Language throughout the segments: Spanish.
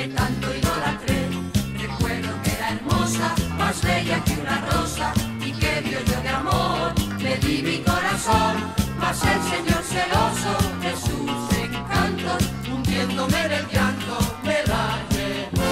que tanto idolatré. Recuerdo que era hermosa, más bella que una rosa, y que vio yo de amor, le di mi corazón. Mas el Señor celoso de sus encantos, hundiéndome del llanto, me la llevó.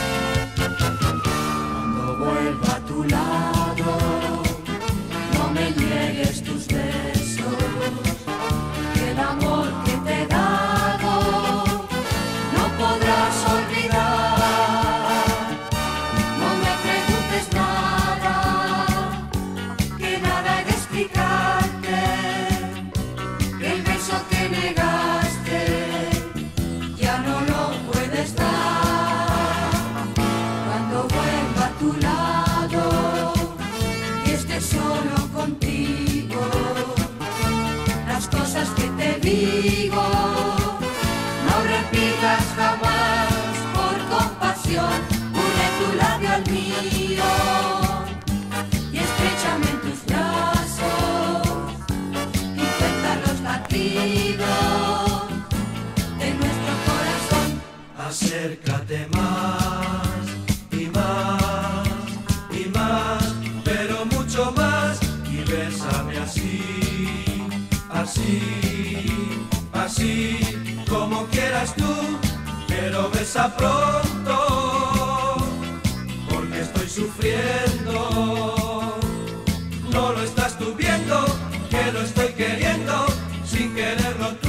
Cuando vuelva a tu lado, no me niegues tus besos, que el amor que te he dado no podrás olvidar. No me preguntes nada, que nada he de explicarte, que el beso que negaste ya no lo puedes dar. Cuando vuelva a tu lado y esté solo contigo, las cosas que te digo no repitas jamás. Por compasión une tu labio al mío y estréchame en tus brazos y cuenta los latidos de nuestro corazón. Acércate más y más y más, pero mucho más, y bésame así, así, así, como quieras tú, pero besa pronto, porque estoy sufriendo. No lo estás tú viendo, que lo estoy queriendo, sin quererlo tú.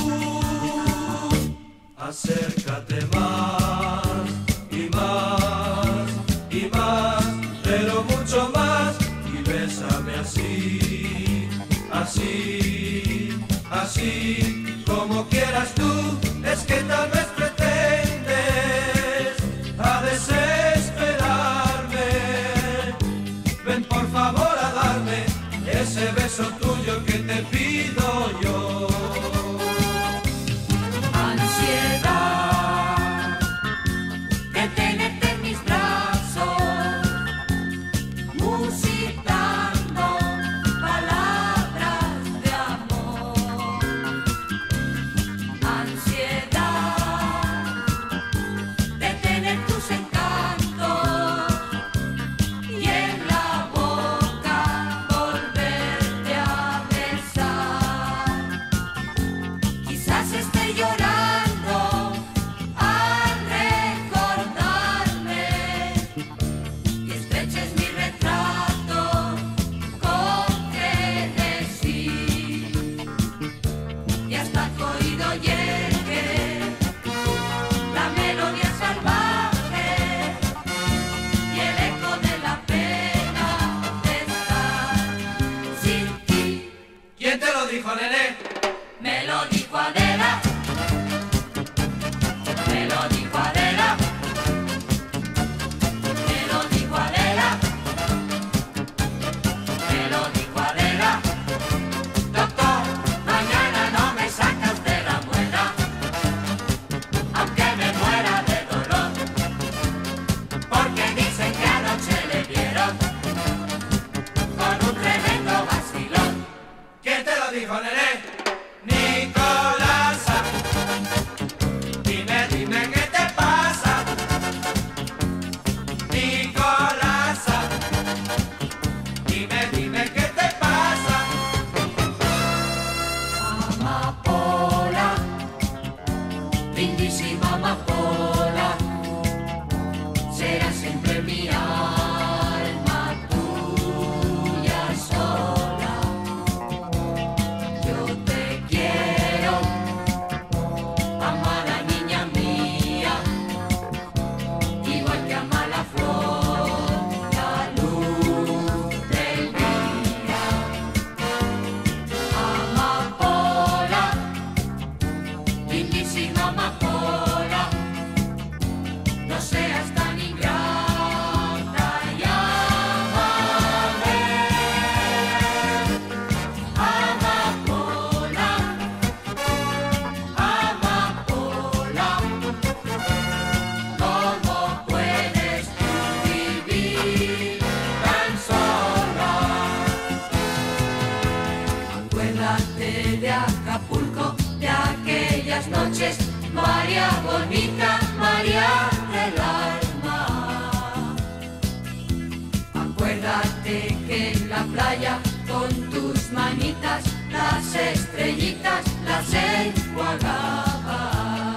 Acércate más y más y más, pero mucho más, y bésame así, así, así, como quieras tú. Es que tal vez pretendes a desesperarme. Ven por favor a darme ese beso tuyo que te pido yo. Ansiedad, playa con tus manitas, las estrellitas las enjuagabas.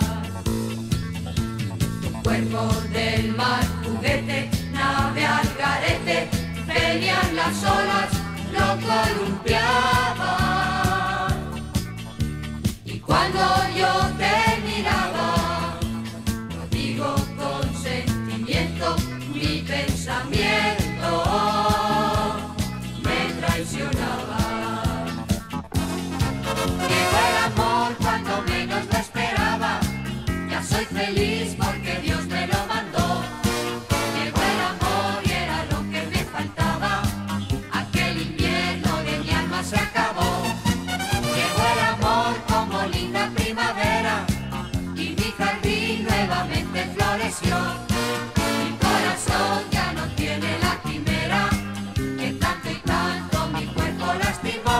Tu cuerpo del mar juguete, nave al garete, venían las olas, lo columpiaban. Y cuando yo te miraba, lo digo con sentimiento, mi pensamiento me traicionaba. Llegó el amor cuando menos lo esperaba, ya soy feliz porque Dios me lo mandó. Llegó el amor y era lo que me faltaba, aquel invierno de mi alma se acabó. Llegó el amor como linda primavera y mi jardín nuevamente floreció. Mi corazón ya no tiene la quimera que tanto y tanto mi cuerpo lastimó.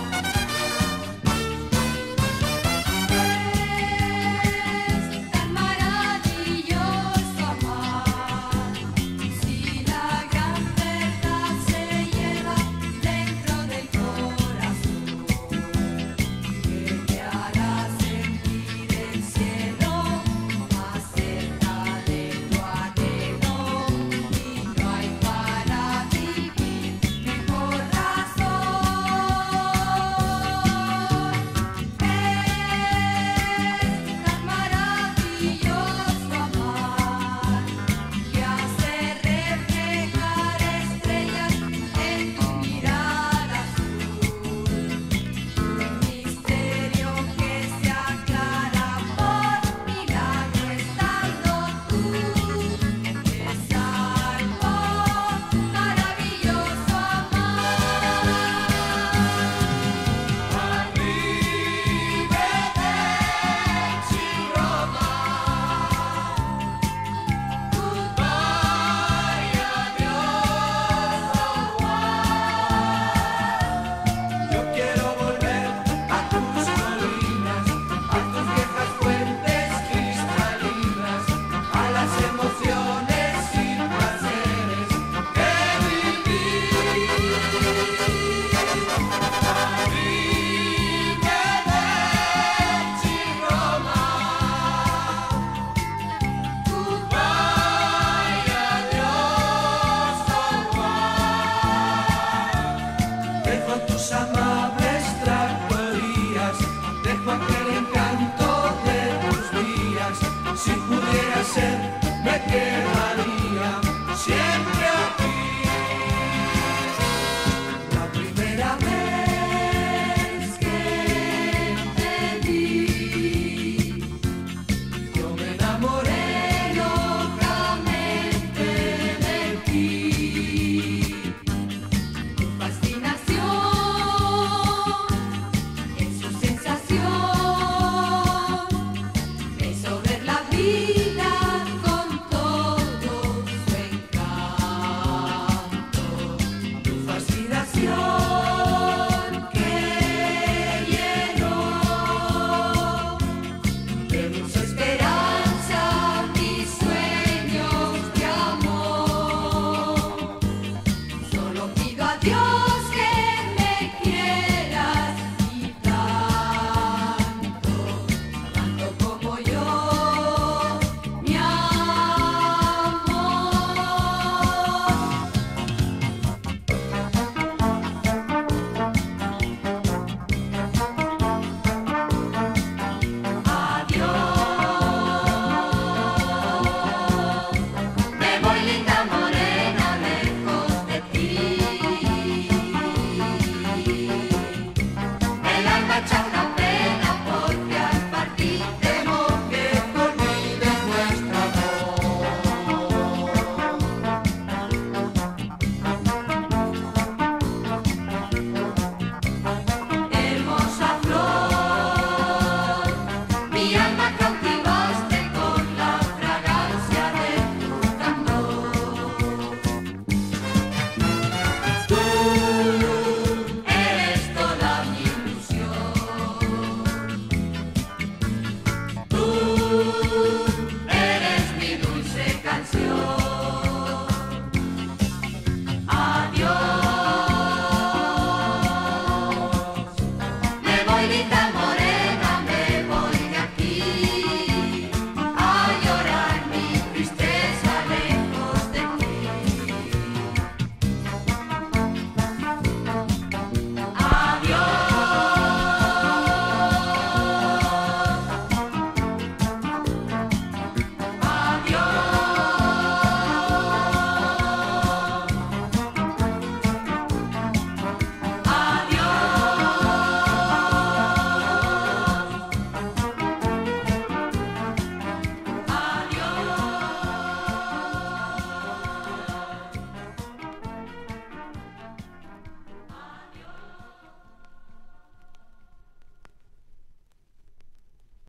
Es tan maravilloso amar, si la gran verdad se lleva dentro del corazón, que te hará sentir el cielo más cerca de tu anhelo, y no hay para vivir mejor razón. Es tan maravilloso amar, que hace reflejar estrellas en tu mirada azul, un misterio que se aclara por milagro estando tú. Es algo maravilloso amar. Arrivederci Roma, goodbye, adiós Yo quiero volver a tus colinas, a tus viejas fuentes cristalinas, a las emociones y placeres que viví. Arrivederci Roma, goodbye, adiós San Juan. Dejo tus amables tractorías, dejo aquel encanto de tus días. Si pudiera ser, me quedo